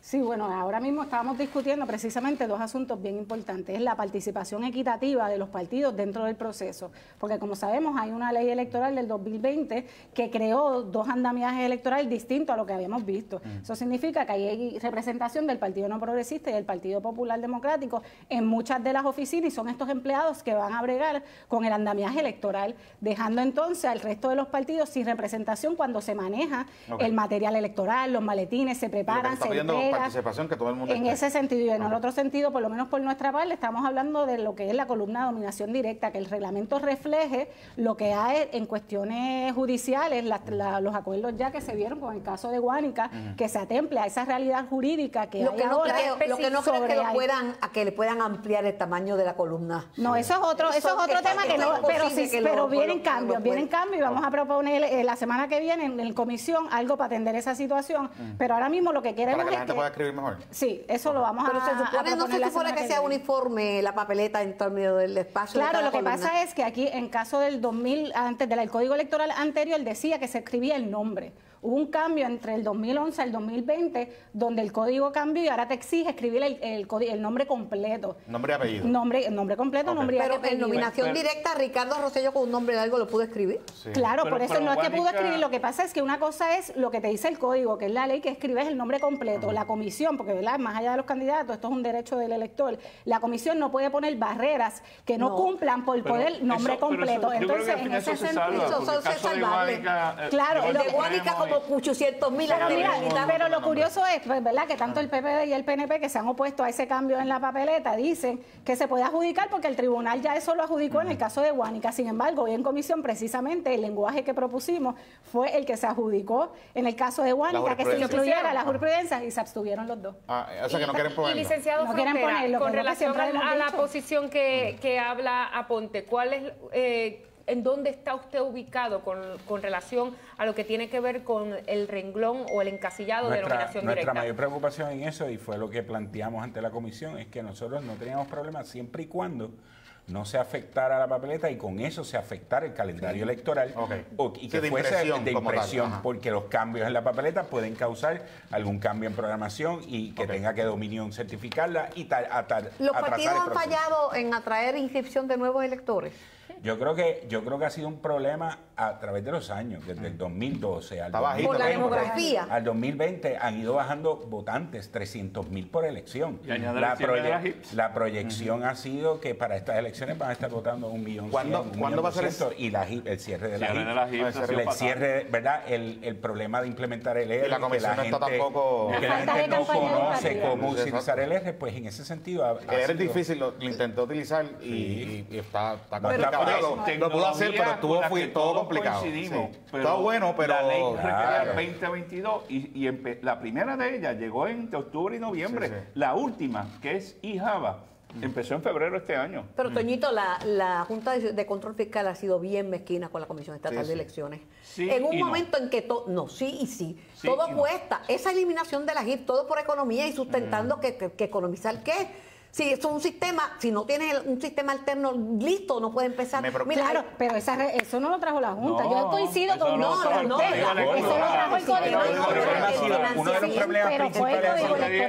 Sí, bueno, ahora mismo estábamos discutiendo precisamente dos asuntos bien importantes. Es la participación equitativa de los partidos dentro del proceso, porque como sabemos hay una ley electoral del dos mil veinte que creó dos andamiajes electorales distintos a lo que habíamos visto. Mm. Eso significa que hay representación del Partido No Progresista y del Partido Popular Democrático en muchas de las oficinas y son estos empleados que van a bregar con el andamiaje electoral, dejando entonces al resto de los partidos sin representación cuando se maneja okay. el material electoral, los maletines, se preparan, se entregan. Participación que todo el mundo en esté. ese sentido y en okay. el otro sentido, por lo menos por nuestra parte, estamos hablando de lo que es la columna de dominación directa, que el reglamento refleje lo que hay en cuestiones judiciales, la, la, los acuerdos ya que se vieron con el caso de Guánica, uh-huh. que se atemple a esa realidad jurídica que lo hay que no ahora. Creo, lo que no creo que lo puedan, a que le puedan ampliar el tamaño de la columna. No, eso es otro, eso, eso es otro que tema que no, pero sí, que pero lo, vienen lo, cambios, lo vienen cambios y vamos a proponer eh, la semana que viene en, en comisión algo para atender esa situación, uh-huh. pero ahora mismo lo que queremos para que la es gente que, pueda escribir mejor. Sí, eso lo vamos pero a se supone, a no se supone que, que sea viene. uniforme la papeleta en términos del espacio. Claro, de lo que columna. pasa es que aquí en caso del dos mil, antes del Código Electoral anterior, decía que se escribía el nombre. Hubo un cambio entre el dos mil once al dos mil veinte, donde el código cambió y ahora te exige escribir el, el, el nombre completo. Nombre y apellido. Nombre, nombre completo, okay. nombre y pero apellido. Pero en nominación pero, directa, Ricardo Rosselló con un nombre largo lo pudo escribir. Sí. Claro, pero, por eso no es que pudo escribir. Lo que pasa es que una cosa es lo que te dice el código, que es la ley que escribes el nombre completo. Uh-huh. La comisión, porque ¿verdad? Más allá de los candidatos, esto es un derecho del elector. La comisión no puede poner barreras que no, no cumplan por poner el nombre eso, completo. Eso, Entonces, en ese sentido, eso es salvable. Claro, el de Guánica como ochocientos mil. Pero mira, pero lo curioso es, pues, ¿verdad?, que tanto el P P D y el P N P que se han opuesto a ese cambio en la papeleta dicen que se puede adjudicar porque el tribunal ya eso lo adjudicó uh-huh. en el caso de Guánica. Sin embargo, hoy en comisión precisamente el lenguaje que propusimos fue el que se adjudicó en el caso de Guánica, que se incluyera la jurisprudencia y se abstuvieron los dos. Ah, o sea que no quieren ponerlo. Y licenciado no Frontera, quieren ponerlo, con relación a, a la dicho. posición que, que habla Aponte, ¿cuál es... Eh, ¿En dónde está usted ubicado con, con relación a lo que tiene que ver con el renglón o el encasillado nuestra, de nominación nuestra directa? Nuestra mayor preocupación en eso, y fue lo que planteamos ante la comisión, es que nosotros no teníamos problemas siempre y cuando no se afectara la papeleta y con eso se afectara el calendario sí. electoral okay. o, y que sí, fuese impresión, de impresión, porque los cambios en la papeleta pueden causar algún cambio en programación y que okay. tenga que Dominion certificarla y tal. A, a, ¿Los a partidos han fallado en atraer inscripción de nuevos electores? Yo creo que yo creo que ha sido un problema a través de los años, desde el dos mil doce al, dos mil veinte, por la demografía. al dos mil veinte han ido bajando votantes, trescientos mil por elección. Y la, proye la proyección uh-huh. ha sido que para estas elecciones van a estar votando un millón ¿Cuándo, cien, ¿cuándo va a ser eso? Y la, el cierre de la cierre H I P. De la H I P el cierre, el cierre ¿verdad? El, el problema de implementar el R. Y la comisión que la no está gente, tampoco... Que la gente no conoce cómo utilizar el R, pues en ese sentido... El R es difícil, lo, lo intenté utilizar y, sí. y, y está, está complicado. Lo pudo hacer, pero estuvo fue todo complicado. Sí. Está bueno, pero... La ley requería el veinte veintidós y, y la primera de ellas llegó entre octubre y noviembre. Sí, sí. La última, que es IJAVA, empezó en febrero de este año. Pero, Toñito, la, la Junta de, de Control Fiscal ha sido bien mezquina con la Comisión Estatal sí, sí. de Elecciones. Sí, en un momento no. en que todo... No, sí y sí. sí todo y cuesta. No. Esa eliminación de la J I P, todo por economía y sustentando mm. que, que, que economizar qué. Si es un sistema, si no tienes un sistema alterno listo, no puede empezar. Mira, claro, pero esa re, eso no lo trajo la Junta. No, yo coincido con no, no, no, eso lo trajo el Código Electoral. Uno de los problemas principales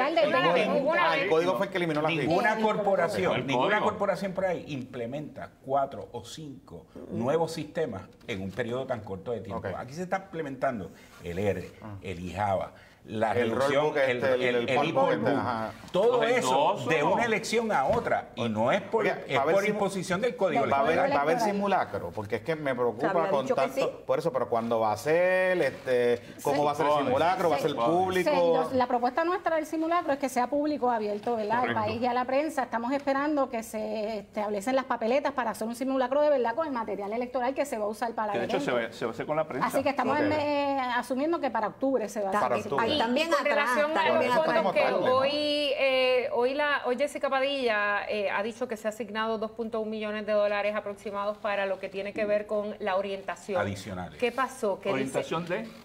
el Código fue el que eliminó la ninguna corporación, ninguna corporación por ahí implementa cuatro o cinco nuevos sistemas en un periodo tan corto de tiempo. Aquí se está implementando el R, el IJAVA, la el reducción, el, el, el, el, el book, todo eso de una elección a otra, y no es por, Oye, es por imposición del Código va Electoral. Va a haber simulacro, porque es que me preocupa con tanto, sí. por eso, pero cuando va a ser, este, cómo sí. va a ser el simulacro, sí. va a ser público. Sí. La propuesta nuestra del simulacro es que sea público, abierto, ¿verdad? Al país y a la prensa. Estamos esperando que se establecen las papeletas para hacer un simulacro de verdad con el material electoral que se va a usar para el evento. De hecho, se va, se va a hacer con la prensa. Así que estamos okay. en, eh, asumiendo que para octubre se va a para hacer. Octubre. Y también con atrás, relación a también los fondos que tarde, ¿no? hoy, eh, hoy, la, hoy Jessica Padilla eh, ha dicho que se ha asignado dos punto uno millones de dólares aproximados para lo que tiene que ver con la orientación. Adicionales. ¿Qué pasó? ¿Qué ¿Orientación dice? de?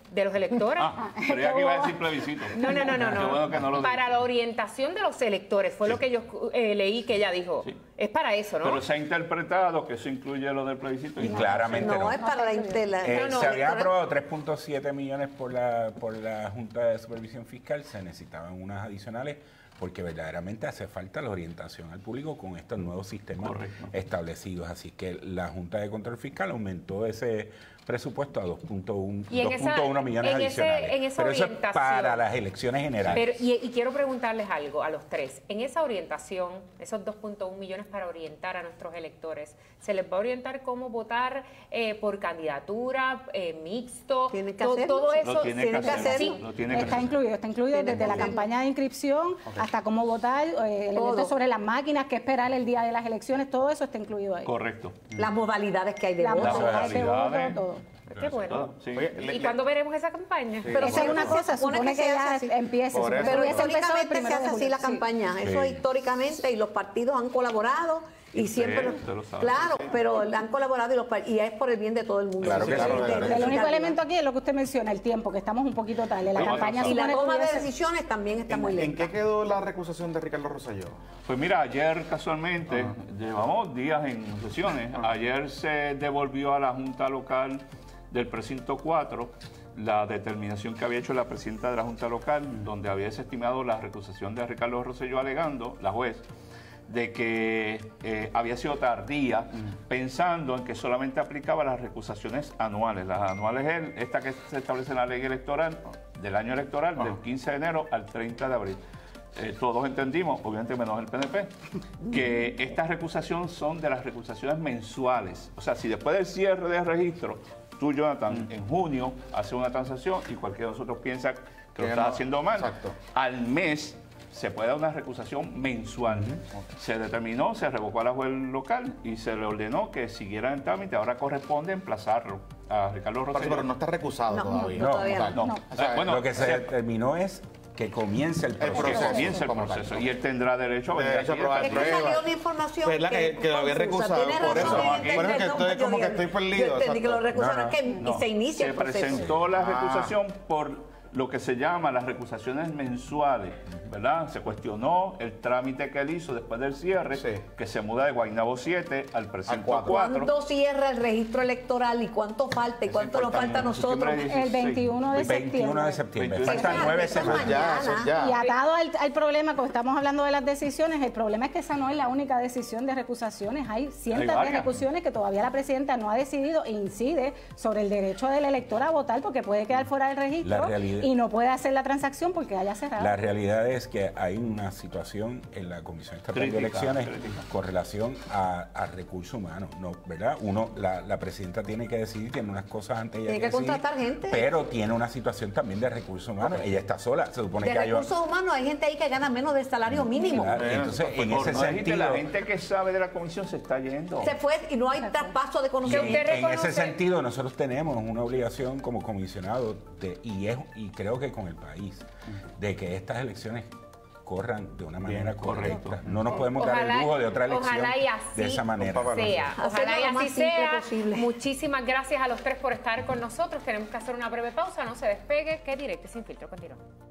de los electores. Ah, creía que iba a decir plebiscito. No, no, no, no. no. Bueno que no lo para la orientación de los electores, fue sí. lo que yo eh, leí que ella dijo. Sí. Es para eso, ¿no? Pero se ha interpretado que eso incluye lo del plebiscito. Y no, claramente no. No, es para la... la eh, no, no, se habían aprobado tres punto siete millones por la, por la Junta de Supervisión Fiscal, se necesitaban unas adicionales porque verdaderamente hace falta la orientación al público con estos nuevos sistemas Correcto. establecidos. Así que la Junta de Control Fiscal aumentó ese presupuesto a dos punto uno millones en adicionales. Ese, en esa Pero eso orientación, es para las elecciones generales. Pero, y, y quiero preguntarles algo a los tres. En esa orientación, esos dos punto uno millones para orientar a nuestros electores, ¿se les va a orientar cómo votar eh, por candidatura, eh, mixto? ¿Tiene que to, hacerlo? Todo eso lo tiene que hacer. Sí. Lo tiene que está hacer. incluido, está incluido desde la campaña de inscripción okay. hasta cómo votar, eh, elementos sobre las máquinas, qué esperar el día de las elecciones, todo eso está incluido ahí. Correcto. Las modalidades que hay de las voto. modalidades de voto, todo. Qué bueno. Sí. Oye, ¿Y le, cuándo veremos esa campaña? Sí. Pero esa es una cosa, supone, supone que, que ya así. empiece. Pero históricamente se hace así la campaña. Sí. Eso históricamente, y los partidos han colaborado. Y sí, siempre, lo claro, sí. pero han colaborado y, los, y es por el bien de todo el mundo. Claro que sí. El único elemento aquí es lo que usted menciona, el tiempo, que estamos un poquito tarde. La sí, campaña y la toma de hubiese... decisiones también está ¿En, muy lenta. ¿En qué quedó la recusación de Ricardo Rosselló? Pues mira, ayer casualmente, Ajá. llevamos días en sesiones, Ajá. ayer se devolvió a la Junta Local del precinto cuatro la determinación que había hecho la presidenta de la Junta Local, uh-huh. donde había desestimado la recusación de Ricardo Rosselló alegando, la juez, de que eh, había sido tardía, uh-huh. pensando en que solamente aplicaba las recusaciones anuales. Las anuales es esta que se establece en la ley electoral, del año electoral, uh-huh. del quince de enero al treinta de abril. Eh, todos entendimos, obviamente menos el P N P, que estas recusaciones son de las recusaciones mensuales. O sea, si después del cierre del registro, tú, Jonathan, mm. en junio haces una transacción y cualquiera de nosotros piensa que, que lo estás no, haciendo mal, exacto. al mes se puede dar una recusación mensual. Uh-huh. Okay. Se determinó, se revocó a la juez local y se le ordenó que siguiera en trámite. Ahora corresponde emplazarlo a Ricardo Rosselló. Pero no está recusado no, todavía. No, no, todavía no. no. O sea, bueno, lo que se, se determinó es que comience el proceso. El proceso. Comience el proceso. Y él tendrá derecho a venir aquí. Es que salió una información ¿verdad? que, que, que lo había recusado. Por eso, por eso que estoy como que estoy perdido. Yo entendí que lo recusaron, no, no. es que no. se inicia se el proceso. Se presentó la recusación ah. por lo que se llama las recusaciones mensuales, ¿verdad? Se cuestionó el trámite que él hizo después del cierre, sí. que se muda de Guaynabo siete al precinto cuatro. ¿Cuándo cierra el registro electoral y cuánto falta y cuánto nos falta a nosotros? El veintiuno de septiembre. veintiuno de septiembre. Faltan nueve semanas. Ya, ya. Y atado al, al problema, como estamos hablando de las decisiones, el problema es que esa no es la única decisión de recusaciones. Hay cientos Hay de recusaciones que todavía la presidenta no ha decidido e incide sobre el derecho del elector a votar porque puede quedar fuera del registro y no puede hacer la transacción porque haya cerrado. La realidad es que hay una situación en la Comisión Estatal crítica, de Elecciones crítica. con relación a, a recursos humanos, ¿no? ¿Verdad? Uno, la, la presidenta tiene que decidir, tiene unas cosas antes ella tiene que, que contratar decidir, gente. Pero tiene una situación también de recursos humanos. Okay. Ella está sola, se supone de que hay... De recursos humanos hay gente ahí que gana menos del salario mínimo. Claro. Entonces, pues, en ese no sentido... La gente que sabe de la comisión se está yendo. Se fue y no hay traspaso de conocimiento. En, en ese sentido, nosotros tenemos una obligación como comisionado de, y, es, y creo que con el país, de que estas elecciones corran de una manera Bien, correcta. Correcto. No nos podemos ojalá, dar el lujo de otra elección de esa manera. Sea. Ojalá y así sea. Muchísimas gracias a los tres por estar con nosotros. Tenemos que hacer una breve pausa. No se despegue, que Directo y Sin Filtro continúa.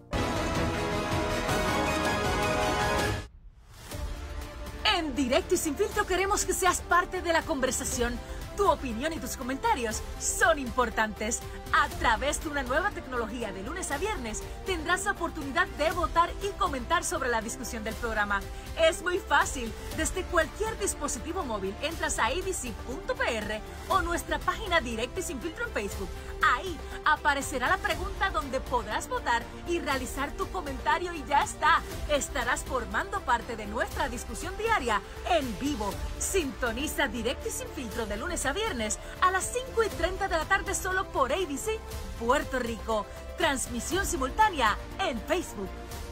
En Directo y Sin Filtro queremos que seas parte de la conversación. Tu opinión y tus comentarios son importantes. A través de una nueva tecnología de lunes a viernes tendrás la oportunidad de votar y comentar sobre la discusión del programa. Es muy fácil. Desde cualquier dispositivo móvil entras a a b c punto p r o nuestra página Directo y Sin Filtro en Facebook. Ahí aparecerá la pregunta donde podrás votar y realizar tu comentario y ya está. Estarás formando parte de nuestra discusión diaria en vivo. Sintoniza Directo y Sin Filtro de lunes a viernes a las cinco y treinta de la tarde solo por A B C Puerto Rico. Transmisión simultánea en Facebook.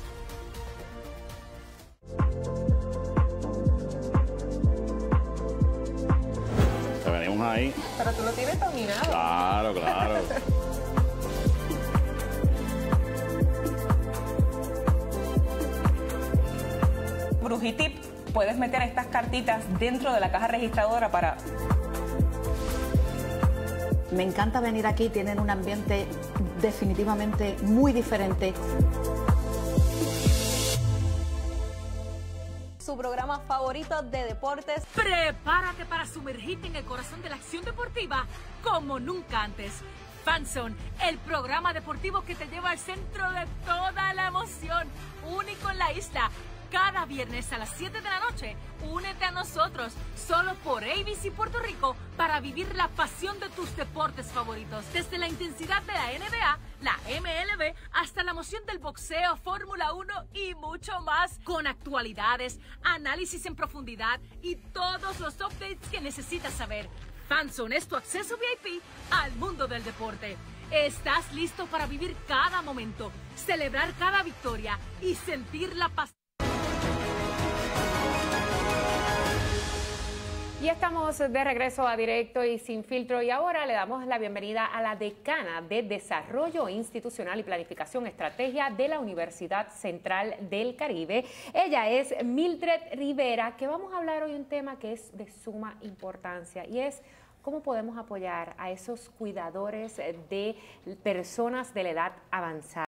Te venimos ahí. Pero tú lo tienes dominado. Claro, claro. Brujitip, puedes meter estas cartitas dentro de la caja registradora para... Me encanta venir aquí, tienen un ambiente definitivamente muy diferente. Su programa favorito de deportes. Prepárate para sumergirte en el corazón de la acción deportiva como nunca antes. FanZone, el programa deportivo que te lleva al centro de toda la emoción, único en la isla. Cada viernes a las siete de la noche, únete a nosotros, solo por A B C Puerto Rico, para vivir la pasión de tus deportes favoritos. Desde la intensidad de la N B A, la M L B, hasta la emoción del boxeo, Fórmula uno y mucho más. Con actualidades, análisis en profundidad y todos los updates que necesitas saber. FanZone es tu acceso V I P al mundo del deporte. ¿Estás listo para vivir cada momento, celebrar cada victoria y sentir la pasión? Y estamos de regreso a Directo y Sin Filtro, y ahora le damos la bienvenida a la decana de Desarrollo Institucional y Planificación Estrategia de la Universidad Central del Caribe. Ella es Mildred Rivera, que vamos a hablar hoy un tema que es de suma importancia, y es cómo podemos apoyar a esos cuidadores de personas de la edad avanzada.